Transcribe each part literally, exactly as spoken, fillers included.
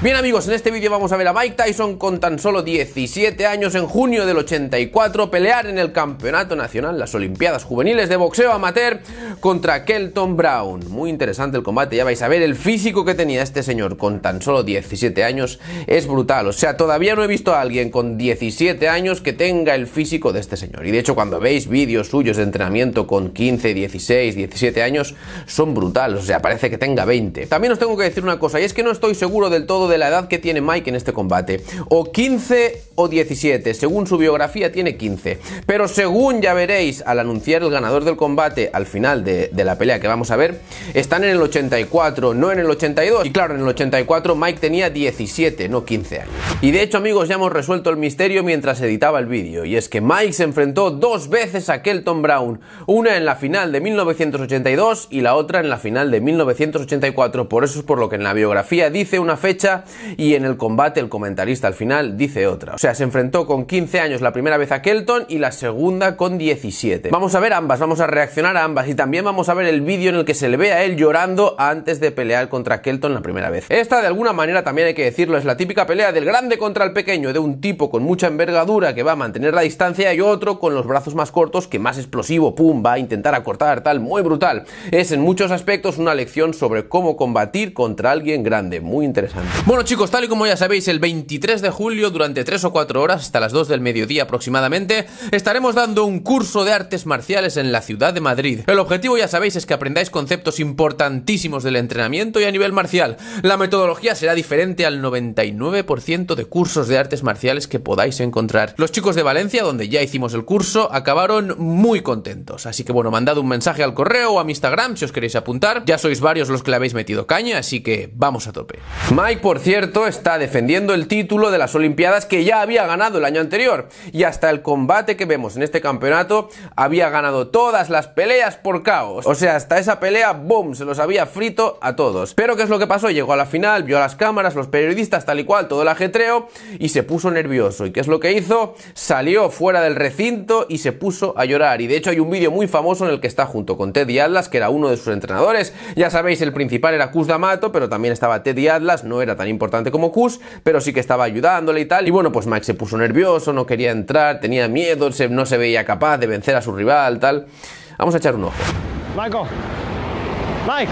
Bien amigos, en este vídeo vamos a ver a Mike Tyson con tan solo diecisiete años en junio del ochenta y cuatro pelear en el Campeonato Nacional, las Olimpiadas Juveniles de Boxeo Amateur, contra Kelton Brown. Muy interesante el combate, ya vais a ver el físico que tenía este señor con tan solo diecisiete años, es brutal. O sea, todavía no he visto a alguien con diecisiete años que tenga el físico de este señor. Y de hecho, cuando veis vídeos suyos de entrenamiento con quince, dieciséis, diecisiete años, son brutales, o sea, parece que tenga veinte. También os tengo que decir una cosa, y es que no estoy seguro del todo de la edad que tiene Mike en este combate, o quince o diecisiete, según su biografía tiene quince, pero según ya veréis al anunciar el ganador del combate al final de, de la pelea que vamos a ver, están en el ochenta y cuatro, no en el ochenta y dos, y claro, en el ochenta y cuatro Mike tenía diecisiete, no quince años. Y de hecho amigos, ya hemos resuelto el misterio mientras editaba el vídeo, y es que Mike se enfrentó dos veces a Kelton Brown, una en la final de mil novecientos ochenta y dos y la otra en la final de mil novecientos ochenta y cuatro, por eso es por lo que en la biografía dice una fecha y en el combate el comentarista al final dice otra. O sea, se enfrentó con quince años la primera vez a Kelton y la segunda con diecisiete. Vamos a ver ambas, vamos a reaccionar a ambas y también vamos a ver el vídeo en el que se le ve a él llorando antes de pelear contra Kelton la primera vez. Esta, de alguna manera, también hay que decirlo, es la típica pelea del grande contra el pequeño, de un tipo con mucha envergadura que va a mantener la distancia y otro con los brazos más cortos que más explosivo, pum, va a intentar acortar, tal, muy brutal. Es en muchos aspectos una lección sobre cómo combatir contra alguien grande, muy interesante. Bueno chicos, tal y como ya sabéis, el veintitrés de julio, durante tres o cuatro horas, hasta las dos del mediodía aproximadamente, estaremos dando un curso de artes marciales en la ciudad de Madrid. El objetivo, ya sabéis, es que aprendáis conceptos importantísimos del entrenamiento y a nivel marcial. La metodología será diferente al noventa y nueve por ciento de cursos de artes marciales que podáis encontrar. Los chicos de Valencia, donde ya hicimos el curso, acabaron muy contentos. Así que bueno, mandad un mensaje al correo o a mi Instagram si os queréis apuntar. Ya sois varios los que le habéis metido caña, así que vamos a tope. Mike, por cierto, está defendiendo el título de las Olimpiadas que ya había ganado el año anterior, y hasta el combate que vemos en este campeonato había ganado todas las peleas por caos. O sea, hasta esa pelea, boom, se los había frito a todos. Pero ¿qué es lo que pasó? Llegó a la final, vio a las cámaras, los periodistas, tal y cual, todo el ajetreo, y se puso nervioso. ¿Y qué es lo que hizo? Salió fuera del recinto y se puso a llorar. Y de hecho hay un vídeo muy famoso en el que está junto con Teddy Atlas, que era uno de sus entrenadores. Ya sabéis, el principal era Cus D'Amato, pero también estaba Teddy Atlas, no era tan importante como Cus, pero sí que estaba ayudándole y tal. Y bueno, pues Mike se puso nervioso, no quería entrar, tenía miedo, se, no se veía capaz de vencer a su rival, tal. Vamos a echar un ojo. Michael, Mike,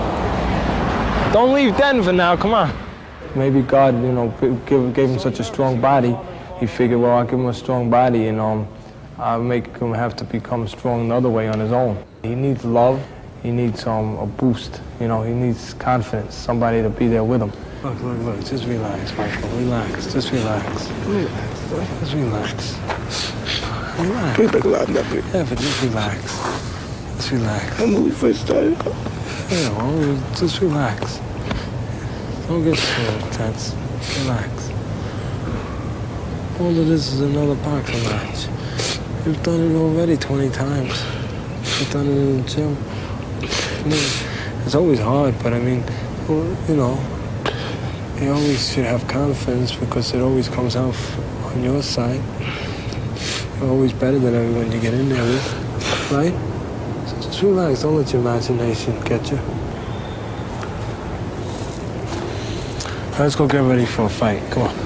don't leave Denver now, come on. Maybe God, you know, gave, gave him such a strong body. He figured, well, I'll give him a strong body and um, I'll make him have to become strong another way on his own. He needs love. He needs um, a boost, you know, he needs confidence, somebody to be there with him. Look, look, look, just relax, Michael, relax, just relax. Relax, just relax. Relax. Yeah, but just relax. Just relax. When we first started. Yeah, well, just relax. Don't get so tense. Relax. All of this is another boxing match. You've done it already twenty times. You've done it in the gym. I mean, it's always hard, but I mean, you know, you always should have confidence because it always comes out on your side. You're always better than everyone you get in there with, right? So just relax, don't let your imagination get you. Let's go get ready for a fight, come on.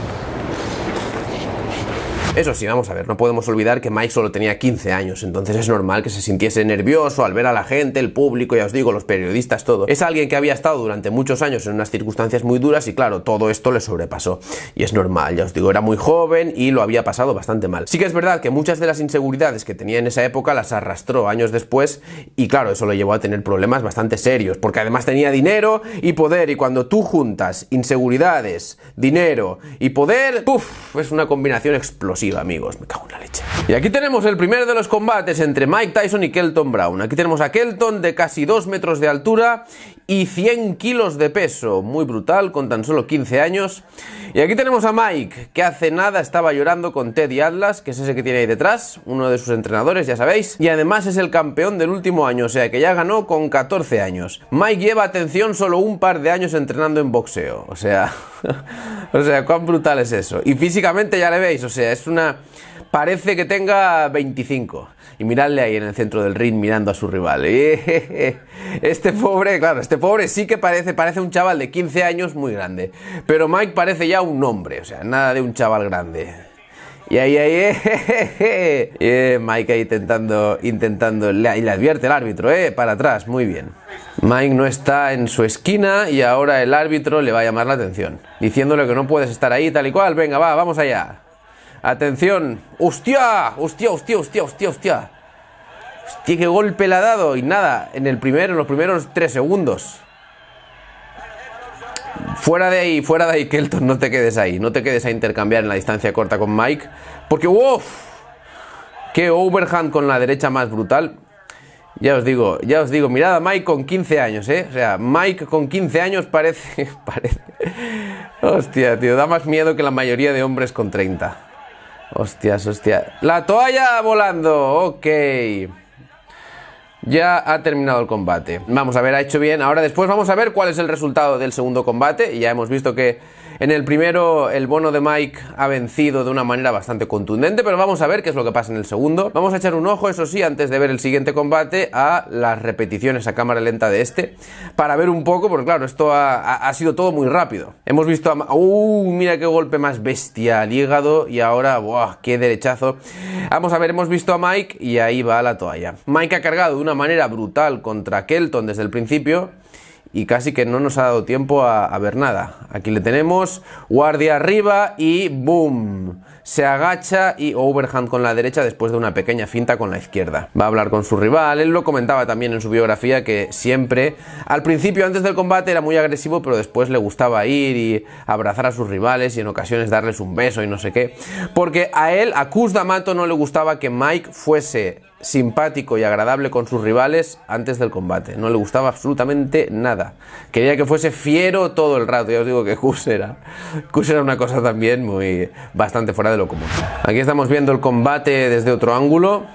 Eso sí, vamos a ver, no podemos olvidar que Mike solo tenía quince años, entonces es normal que se sintiese nervioso al ver a la gente, el público, ya os digo, los periodistas, todo. Es alguien que había estado durante muchos años en unas circunstancias muy duras y claro, todo esto le sobrepasó. Y es normal, ya os digo, era muy joven y lo había pasado bastante mal. Sí que es verdad que muchas de las inseguridades que tenía en esa época las arrastró años después y claro, eso lo llevó a tener problemas bastante serios, porque además tenía dinero y poder, y cuando tú juntas inseguridades, dinero y poder, ¡puf!, es una combinación explosiva. Amigos, me cago en la leche. Y aquí tenemos el primero de los combates entre Mike Tyson y Kelton Brown. Aquí tenemos a Kelton de casi dos metros de altura y cien kilos de peso, muy brutal, con tan solo quince años. Y aquí tenemos a Mike, que hace nada estaba llorando con Teddy Atlas, que es ese que tiene ahí detrás, uno de sus entrenadores, ya sabéis, y además es el campeón del último año, o sea que ya ganó con catorce años. Mike lleva, atención, solo un par de años entrenando en boxeo, o sea, o sea, cuán brutal es eso. Y físicamente ya le veis, o sea, es una... parece que tenga veinticinco. Y miradle ahí en el centro del ring mirando a su rival. Este pobre, claro, este pobre sí que parece, parece un chaval de quince años muy grande. Pero Mike parece ya un hombre, o sea, nada de un chaval grande. Y ahí, ahí, eh, eh, Mike ahí intentando, intentando, y le advierte el árbitro, eh, para atrás, muy bien. Mike no está en su esquina y ahora el árbitro le va a llamar la atención, diciéndole que no puedes estar ahí tal y cual, venga, va, vamos allá. Atención, hostia, hostia, hostia, hostia, hostia, hostia. Hostia, qué golpe le ha dado y nada, en el primero, en los primeros tres segundos. Fuera de ahí, fuera de ahí, Kelton, no te quedes ahí. No te quedes a intercambiar en la distancia corta con Mike. Porque, ¡wow! ¡Qué overhand con la derecha más brutal! Ya os digo, ya os digo, mirad a Mike con quince años, ¿eh? O sea, Mike con quince años parece... parece... Hostia, tío, da más miedo que la mayoría de hombres con treinta. Hostias, hostia. ¡La toalla volando! Ok. Ya ha terminado el combate. Vamos a ver, ha hecho bien. Ahora después vamos a ver cuál es el resultado del segundo combate. Y ya hemos visto que en el primero el bono de Mike ha vencido de una manera bastante contundente. Pero vamos a ver qué es lo que pasa en el segundo. Vamos a echar un ojo, eso sí, antes de ver el siguiente combate, a las repeticiones a cámara lenta de este. Para ver un poco, porque claro, esto ha, ha, ha sido todo muy rápido. Hemos visto a... ¡Uh! Mira qué golpe más bestia al hígado. Y ahora, ¡buah! ¡Qué derechazo! Vamos a ver, hemos visto a Mike y ahí va la toalla. Mike ha cargado de una manera brutal contra Kelton desde el principio y casi que no nos ha dado tiempo a, a ver nada. Aquí le tenemos, guardia arriba y ¡boom! Se agacha y overhand con la derecha después de una pequeña finta con la izquierda. Va a hablar con su rival. Él lo comentaba también en su biografía que siempre, al principio antes del combate era muy agresivo, pero después le gustaba ir y abrazar a sus rivales y en ocasiones darles un beso y no sé qué. Porque a él, a Cus D'Amato, no le gustaba que Mike fuese simpático y agradable con sus rivales antes del combate. No le gustaba absolutamente nada. Quería que fuese fiero todo el rato. Ya os digo que Cus era, Cus era una cosa también muy bastante fuera de lo común. Aquí estamos viendo el combate desde otro ángulo.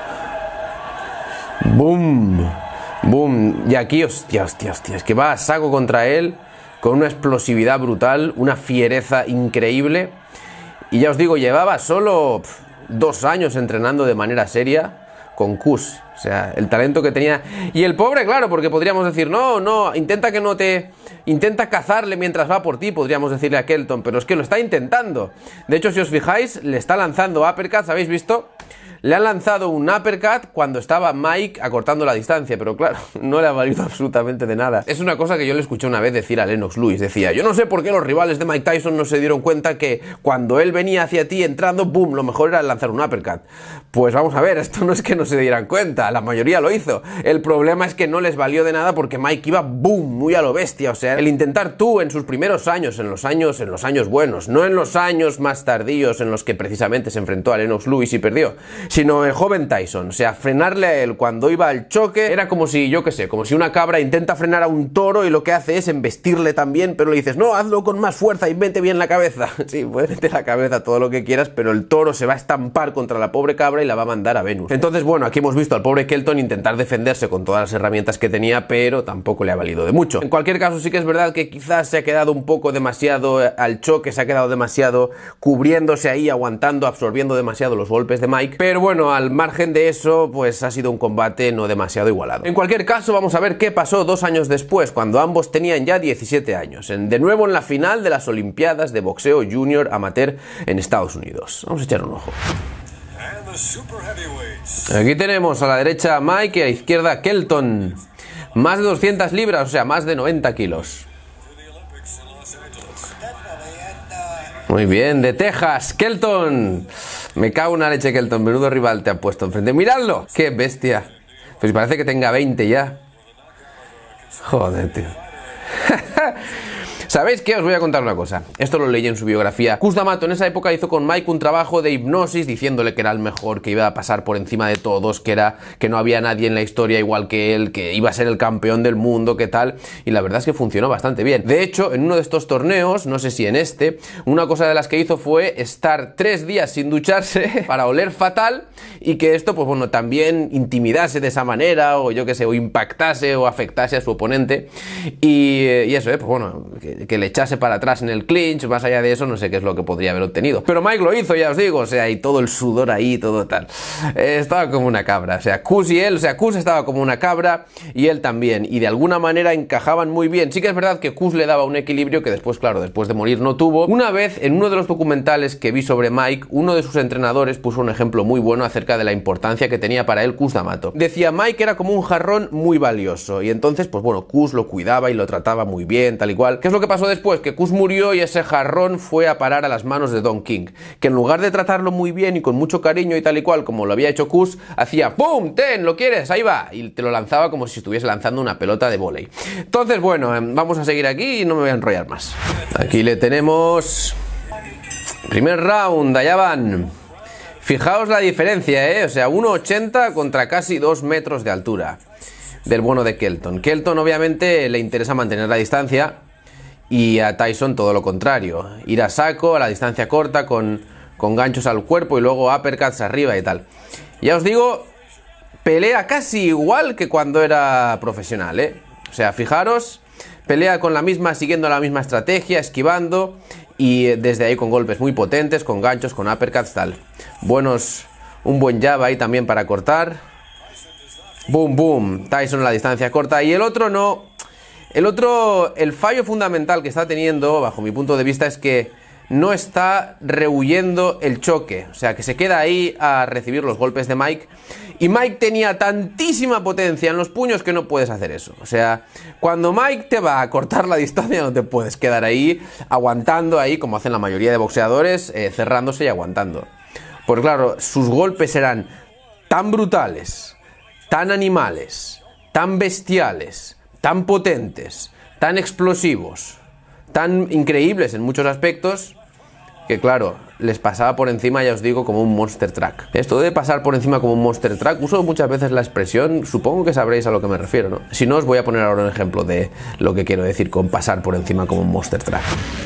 ¡Boom! ¡Boom! Y aquí, hostia, hostia, hostia. Es que va a saco contra él con una explosividad brutal, una fiereza increíble. Y ya os digo, llevaba solo pff, dos años entrenando de manera seria con Cus, o sea, el talento que tenía. Y el pobre, claro, porque podríamos decir, no, no, intenta que no te... Intenta cazarle mientras va por ti, podríamos decirle a Kelton, pero es que lo está intentando. De hecho, si os fijáis, le está lanzando uppercuts, ¿habéis visto? Le han lanzado un uppercut cuando estaba Mike acortando la distancia, pero claro, no le ha valido absolutamente de nada. Es una cosa que yo le escuché una vez decir a Lennox Lewis. Decía, yo no sé por qué los rivales de Mike Tyson no se dieron cuenta que cuando él venía hacia ti entrando, boom, lo mejor era lanzar un uppercut. Pues vamos a ver, esto no es que no se dieran cuenta, la mayoría lo hizo. El problema es que no les valió de nada porque Mike iba, boom, muy a lo bestia. O sea, el intentar tú en sus primeros años, en los años, en los años buenos, no en los años más tardíos en los que precisamente se enfrentó a Lennox Lewis y perdió, sino el joven Tyson, o sea, frenarle a él cuando iba al choque era como si, yo qué sé, como si una cabra intenta frenar a un toro y lo que hace es embestirle también, pero le dices, no, hazlo con más fuerza y mete bien la cabeza. Sí, puedes meter la cabeza todo lo que quieras, pero el toro se va a estampar contra la pobre cabra y la va a mandar a Venus. Entonces, bueno, aquí hemos visto al pobre Kelton intentar defenderse con todas las herramientas que tenía, pero tampoco le ha valido de mucho. En cualquier caso, sí que es verdad que quizás se ha quedado un poco demasiado al choque, se ha quedado demasiado cubriéndose ahí, aguantando, absorbiendo demasiado los golpes de Mike, pero bueno, al margen de eso, pues ha sido un combate no demasiado igualado. En cualquier caso, vamos a ver qué pasó dos años después, cuando ambos tenían ya diecisiete años, en, de nuevo en la final de las Olimpiadas de Boxeo Junior Amateur en Estados Unidos. Vamos a echar un ojo. Aquí tenemos a la derecha a Mike y a la izquierda a Kelton. Más de doscientas libras, o sea, más de noventa kilos. Muy bien, de Texas, Kelton. Me cago en una leche, Kelton. Menudo rival te ha puesto enfrente. ¡Miradlo! ¡Qué bestia! Pues parece que tenga veinte ya. Joder, tío. ¿Sabéis qué? Os voy a contar una cosa. Esto lo leí en su biografía. Cus D'Amato en esa época hizo con Mike un trabajo de hipnosis diciéndole que era el mejor, que iba a pasar por encima de todos, que era que no había nadie en la historia igual que él, que iba a ser el campeón del mundo, que tal. Y la verdad es que funcionó bastante bien. De hecho, en uno de estos torneos, no sé si en este, una cosa de las que hizo fue estar tres días sin ducharse para oler fatal y que esto, pues bueno, también intimidase de esa manera o yo que sé, o impactase o afectase a su oponente. Y, y eso, ¿eh? Pues bueno, que que, que le echase para atrás en el clinch. Más allá de eso, no sé qué es lo que podría haber obtenido. Pero Mike lo hizo, ya os digo, o sea, y todo el sudor ahí, todo tal. Eh, estaba como una cabra, o sea, Kush y él, o sea, Kush estaba como una cabra y él también, y de alguna manera encajaban muy bien. Sí que es verdad que Kush le daba un equilibrio que después, claro, después de morir no tuvo. Una vez, en uno de los documentales que vi sobre Mike, uno de sus entrenadores puso un ejemplo muy bueno acerca de la importancia que tenía para él Cus D'Amato. Decía, Mike era como un jarrón muy valioso, y entonces, pues bueno, Cus lo cuidaba y lo trataba muy bien, tal y cual. ¿Qué es lo que pasó después? Que Cus murió y ese jarrón fue a parar a las manos de Don King, que en lugar de tratarlo muy bien y con mucho cariño y tal y cual, como lo había hecho Cus, hacía ¡pum! ¡Ten! ¿Lo quieres? Ahí va. Y te lo lanzaba como si estuviese lanzando una pelota de vóley. Entonces, bueno, vamos a seguir aquí y no me voy a enrollar más. Aquí le tenemos... Primer round, allá van. Fijaos la diferencia, ¿eh? O sea, uno ochenta contra casi dos metros de altura del bueno de Kelton. Kelton obviamente le interesa mantener la distancia y a Tyson todo lo contrario. Ir a saco, a la distancia corta, con, con ganchos al cuerpo y luego uppercuts arriba y tal. Ya os digo, pelea casi igual que cuando era profesional, ¿eh? O sea, fijaros, pelea con la misma, siguiendo la misma estrategia, esquivando... Y desde ahí con golpes muy potentes, con ganchos, con uppercuts, tal. Buenos, un buen jab ahí también para cortar. Boom, boom. Tyson a la distancia corta. Y el otro no. El otro, el fallo fundamental que está teniendo, bajo mi punto de vista, es que no está rehuyendo el choque. O sea, que se queda ahí a recibir los golpes de Mike. Y Mike tenía tantísima potencia en los puños que no puedes hacer eso. O sea, cuando Mike te va a cortar la distancia no te puedes quedar ahí aguantando ahí, como hacen la mayoría de boxeadores, eh, cerrándose y aguantando. Porque claro, sus golpes eran tan brutales, tan animales, tan bestiales, tan potentes, tan explosivos, tan increíbles en muchos aspectos, que claro, les pasaba por encima, ya os digo, como un monster truck. Esto de pasar por encima como un monster truck, uso muchas veces la expresión, supongo que sabréis a lo que me refiero, ¿no? Si no, os voy a poner ahora un ejemplo de lo que quiero decir con pasar por encima como un monster truck.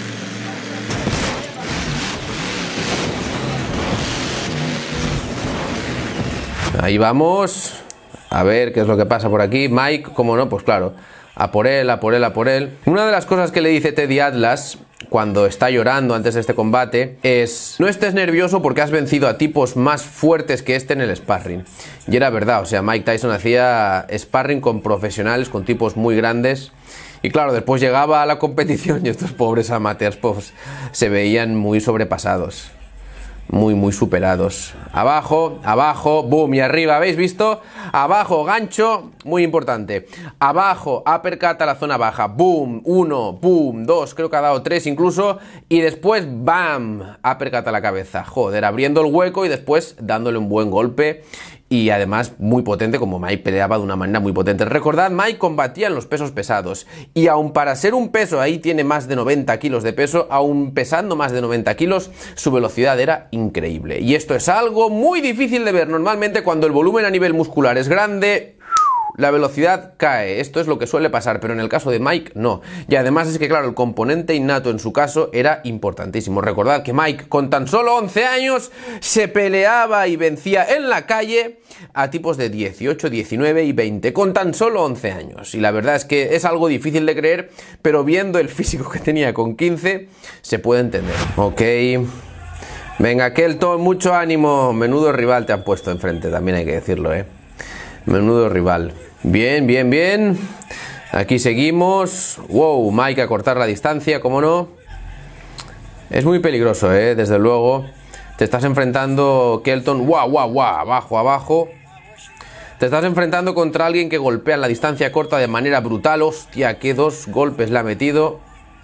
Ahí vamos. A ver qué es lo que pasa por aquí. Mike, como no, pues claro, a por él, a por él, a por él. Una de las cosas que le dice Teddy Atlas cuando está llorando antes de este combate es: no estés nervioso porque has vencido a tipos más fuertes que este en el sparring. Y era verdad, o sea, Mike Tyson hacía sparring con profesionales, con tipos muy grandes. Y claro, después llegaba a la competición y estos pobres amateurs pues, se veían muy sobrepasados. Muy, muy superados. Abajo, abajo, boom, y arriba, ¿habéis visto? Abajo, gancho, muy importante. Abajo, uppercut a la zona baja. Boom, uno, boom, dos, creo que ha dado tres incluso. Y después, bam, uppercut a la cabeza. Joder, abriendo el hueco y después dándole un buen golpe. Y además muy potente, como Mike peleaba de una manera muy potente. Recordad, Mike combatía en los pesos pesados. Y aun para ser un peso, ahí tiene más de noventa kilos de peso, aun pesando más de noventa kilos, su velocidad era increíble. Y esto es algo muy difícil de ver. Normalmente cuando el volumen a nivel muscular es grande, la velocidad cae. Esto es lo que suele pasar, pero en el caso de Mike no. Y además es que claro, el componente innato en su caso era importantísimo. Recordad que Mike con tan solo once años se peleaba y vencía en la calle a tipos de dieciocho, diecinueve y veinte con tan solo once años. Y la verdad es que es algo difícil de creer, pero viendo el físico que tenía con quince se puede entender. Ok, venga Kelton, mucho ánimo. Menudo rival te han puesto enfrente, también hay que decirlo, eh. Menudo rival. Bien, bien, bien. Aquí seguimos. Wow, Mike a cortar la distancia, ¿cómo no? Es muy peligroso, ¿eh? Desde luego. Te estás enfrentando, Kelton. Guau, guau, guau. Abajo, abajo. Te estás enfrentando contra alguien que golpea en la distancia corta de manera brutal. Hostia, qué dos golpes le ha metido.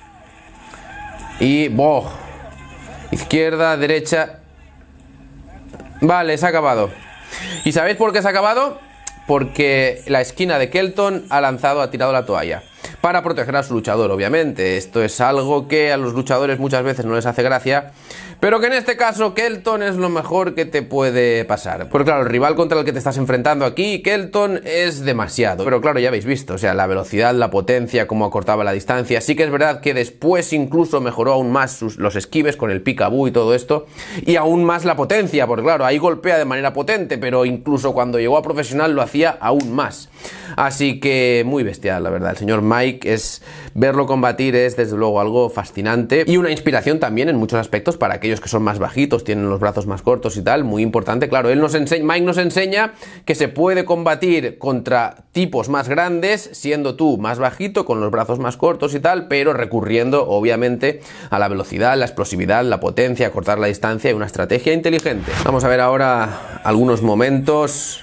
Y... ¡boh! Izquierda, derecha. Vale, se ha acabado. ¿Y sabéis por qué se ha acabado? Porque la esquina de Kelton ha lanzado, ha tirado la toalla. Para proteger a su luchador, obviamente. Esto es algo que a los luchadores muchas veces no les hace gracia. Pero que en este caso Kelton es lo mejor que te puede pasar. Porque claro, el rival contra el que te estás enfrentando aquí, Kelton, es demasiado. Pero claro, ya habéis visto, o sea, la velocidad, la potencia, cómo acortaba la distancia. Sí que es verdad que después incluso mejoró aún más sus, los esquives con el peekaboo y todo esto. Y aún más la potencia, porque claro, ahí golpea de manera potente, pero incluso cuando llegó a profesional lo hacía aún más. Así que muy bestial, la verdad. El señor Mike, es verlo combatir es desde luego algo fascinante y una inspiración también en muchos aspectos para aquellos que son más bajitos, tienen los brazos más cortos y tal, muy importante. Claro, él nos enseña, Mike nos enseña que se puede combatir contra tipos más grandes siendo tú más bajito, con los brazos más cortos y tal, pero recurriendo obviamente a la velocidad, la explosividad, la potencia, cortar la distancia y una estrategia inteligente. Vamos a ver ahora algunos momentos.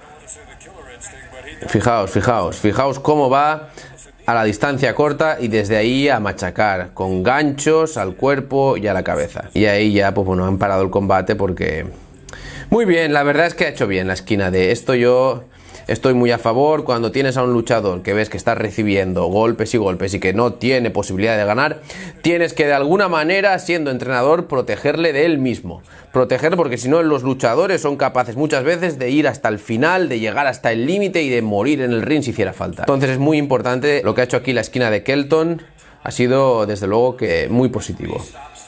Fijaos, fijaos, fijaos cómo va a la distancia corta y desde ahí a machacar, con ganchos al cuerpo y a la cabeza. Y ahí ya, pues bueno, han parado el combate porque... Muy bien, la verdad es que ha hecho bien la esquina de esto. Yo estoy muy a favor. Cuando tienes a un luchador que ves que está recibiendo golpes y golpes y que no tiene posibilidad de ganar, tienes que de alguna manera, siendo entrenador, protegerle de él mismo. Proteger, porque si no los luchadores son capaces muchas veces de ir hasta el final, de llegar hasta el límite y de morir en el ring si hiciera falta. Entonces es muy importante lo que ha hecho aquí la esquina de Kelton. Ha sido desde luego que muy positivo.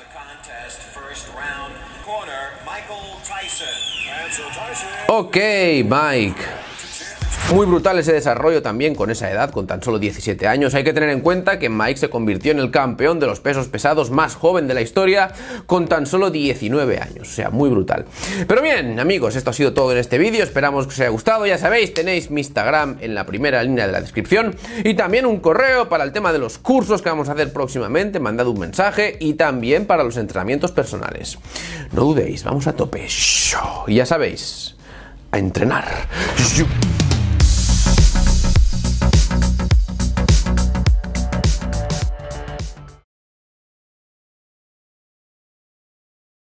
Ok, Mike. Muy brutal ese desarrollo también con esa edad, con tan solo diecisiete años. Hay que tener en cuenta que Mike se convirtió en el campeón de los pesos pesados más joven de la historia con tan solo diecinueve años. O sea, muy brutal. Pero bien, amigos, esto ha sido todo en este vídeo. Esperamos que os haya gustado. Ya sabéis, tenéis mi Instagram en la primera línea de la descripción y también un correo para el tema de los cursos que vamos a hacer próximamente. Mandad un mensaje y también para los entrenamientos personales. No dudéis, vamos a tope. Y ya sabéis, a entrenar.